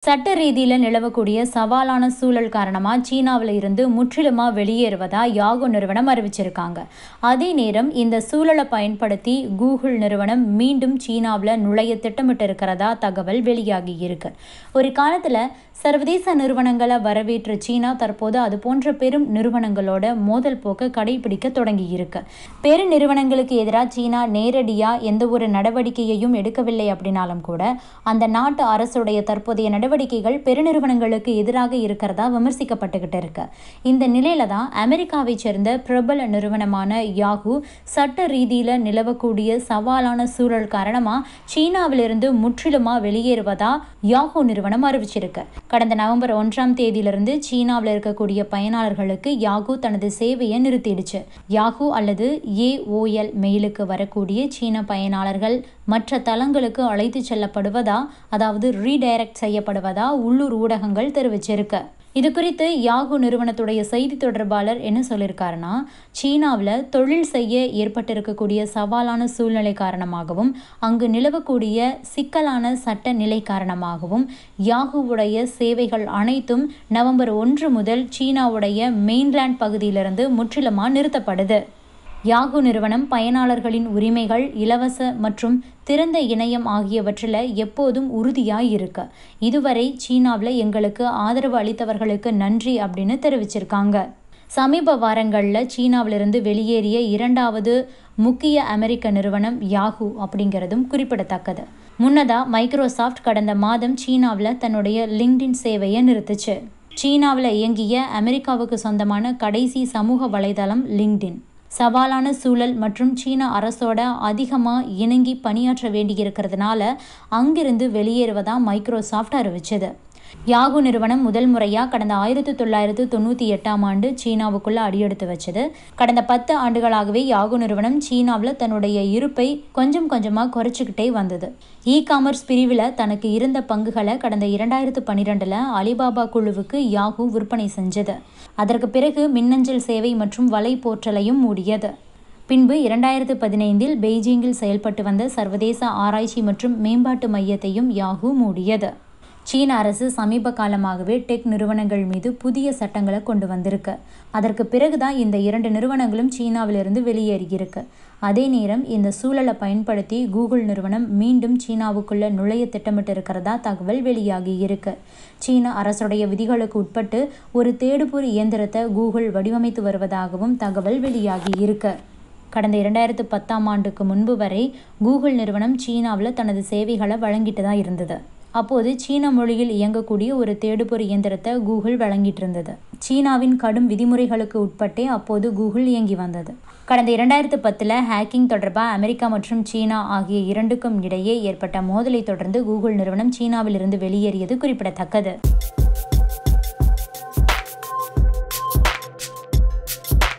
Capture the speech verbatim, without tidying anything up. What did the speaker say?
சட்ட ரீதியில் நிலவக்கூடிய சவாலான சூழல் காரணமாக சீனாவில் இருந்து முற்றிலுமாக வெளியேறுவதா யாகூ நிறுவனம் அறிவிச்சிருக்காங்க. அதே நேரம் இந்த சூழலை பயன்படுத்தி கூகுள் நிறுவனம் மீண்டும் சீனாவில் நுழைய திட்டமிட்டு இருக்கிறதா தகவல் வெளியாகி இருக்கு. ஒரு காலத்தில் சர்வதேச நிறுவனங்களை வரவேற்ற சீனா தற்போது அது போன்ற பெரும் நிறுவனங்களோட மோதல் போக்க கடைபிடிக்க தொடங்கி இருக்கு. பெரு நிறுவனங்களுக்கு எதிராக சீனா நேரடியாக எந்த ஒரு நடவடிக்கையையும் எடுக்கவில்லை அப்படின்னாலும் கூட அந்த நாட்டு அரசுடைய தற்போதைய நடவடிக்கைகள் பெருநிறுவனங்களுக்கு எதிராக இருக்கிறதா விமர்சிக்கப்பட்டுக்கிட்டு இருக்கு. இந்த நிலையில தான் அமெரிக்காவை சேர்ந்த பிரபல நிறுவனமான யாஹூ சட்ட ரீதியில நிலவக்கூடிய சவாலான சூழல் காரணமா சீனாவிலிருந்து முற்றிலுமா வெளியேறுவதா யாஹூ நிறுவனம் அறிவிச்சிருக்கு. கடந்த நவம்பர் ஒன்றாம் தேதியிலிருந்து சீனாவில் இருக்கக்கூடிய பயனாளர்களுக்கு யாஹூ தனது சேவையை நிறுத்திடுச்சு. யாஹூ அல்லது ஏ ஓ எல் மெயிலுக்கு வரக்கூடிய சீன பயனாளர்கள் மற்ற தளங்களுக்கு அழைத்து செல்லப்படுவதா, அதாவது ரீடைரக்ட் செய்யப்படுவதா உள்ளூர் ஊடகங்கள் தெரிவிச்சிருக்கு. இது குறித்து யாஹூ நிறுவனத்துடைய செய்தி தொடர்பாளர் என்ன சொல்லியிருக்காருன்னா, சீனாவில் தொழில் செய்ய ஏற்பட்டிருக்கக்கூடிய சவாலான சூழ்நிலை காரணமாகவும் அங்கு நிலவக்கூடிய சிக்கலான சட்ட நிலை காரணமாகவும் யாஹூவுடைய சேவைகள் அனைத்தும் நவம்பர் ஒன்று முதல் சீனாவுடைய மெயின்லேண்ட் பகுதியிலிருந்து முற்றிலுமாக நிறுத்தப்படுது. யாஹூ நிறுவனம் பயனாளர்களின் உரிமைகள், இலவச மற்றும் திறந்த இணையம் ஆகியவற்றில் எப்போதும் உறுதியாக இருக்கு. இதுவரை சீனாவில் எங்களுக்கு ஆதரவு அளித்தவர்களுக்கு நன்றி அப்படின்னு தெரிவிச்சிருக்காங்க. சமீப வாரங்களில் சீனாவிலிருந்து வெளியேறிய இரண்டாவது முக்கிய அமெரிக்க நிறுவனம் யாஹூ அப்படிங்கிறதும் குறிப்பிடத்தக்கது. முன்னதாக மைக்ரோசாஃப்ட் கடந்த மாதம் சீனாவில் தன்னுடைய லிங்க்டின் சேவையை நிறுத்துச்சு. சீனாவில் இயங்கிய அமெரிக்காவுக்கு சொந்தமான கடைசி சமூக வலைதளம் லிங்க்டின் சவாலான சூழல் மற்றும் சீன அரசோட அதிகமாக இணங்கி பணியாற்ற வேண்டியிருக்கிறதுனால அங்கிருந்து வெளியேறுவதா மைக்ரோசாஃப்ட் அறிவிச்சது. யாஹூ நிறுவனம் முதல் முறையாக கடந்த ஆயிரத்தி தொள்ளாயிரத்து தொண்ணூற்றி எட்டாம் ஆண்டு சீனாவுக்குள்ள அடியெடுத்து வச்சது. கடந்த பத்து ஆண்டுகளாகவே யாஹூ நிறுவனம் சீனாவில் தன்னுடைய இருப்பை கொஞ்சம் கொஞ்சமாக குறைச்சிக்கிட்டே வந்தது. இ காமர்ஸ் பிரிவில் தனக்கு இருந்த பங்குகளை கடந்த இரண்டாயிரத்து பன்னிரெண்டில் அலிபாபா குழுவுக்கு யாஹூ விற்பனை செஞ்சது. அதற்கு பிறகு மின்னஞ்சல் சேவை மற்றும் வலை போர்ட்டலையும் மூடியது. பின்பு இரண்டாயிரத்து பதினைந்தில் பெய்ஜிங்கில் செயல்பட்டு வந்த சர்வதேச ஆராய்ச்சி மற்றும் மேம்பாட்டு மையத்தையும் யாஹூ மூடியது. சீன அரசு சமீப காலமாகவே டெக் நிறுவனங்கள் மீது புதிய சட்டங்களை கொண்டு வந்திருக்கு. அதற்கு பிறகுதான் இந்த இரண்டு நிறுவனங்களும் சீனாவிலிருந்து வெளியேறியிருக்கு. அதே நேரம் இந்த சூழலை பயன்படுத்தி கூகுள் நிறுவனம் மீண்டும் சீனாவுக்குள்ள நுழைய திட்டமிட்டு இருக்கிறதா தகவல் வெளியாகி இருக்கு. சீன அரசுடைய விதிகளுக்கு உட்பட்டு ஒரு தேடுபொறி இயந்திரத்தை கூகுள் வடிவமைத்து வருவதாகவும் தகவல் வெளியாகி இருக்கு. கடந்த இரண்டாயிரத்து பத்தாம் ஆண்டுக்கு முன்பு வரை கூகுள் நிறுவனம் சீனாவில் தனது சேவைகளை வழங்கிட்டு தான் இருந்தது. அப்போது சீன மொழியில் இயங்கக்கூடிய ஒரு தேடுபொறி இயந்திரத்தை கூகுள் வழங்கிட்டு இருந்தது. சீனாவின் கடும் விதிமுறைகளுக்கு உட்பட்டே அப்போது கூகுள் இயங்கி வந்தது. கடந்த இரண்டாயிரத்து பத்தில் ஹேக்கிங் தொடர்பாக அமெரிக்கா மற்றும் சீனா ஆகிய இரண்டுக்கும் இடையே ஏற்பட்ட மோதலை தொடர்ந்து கூகுள் நிறுவனம் சீனாவில் இருந்து வெளியேறியது குறிப்பிடத்தக்கது.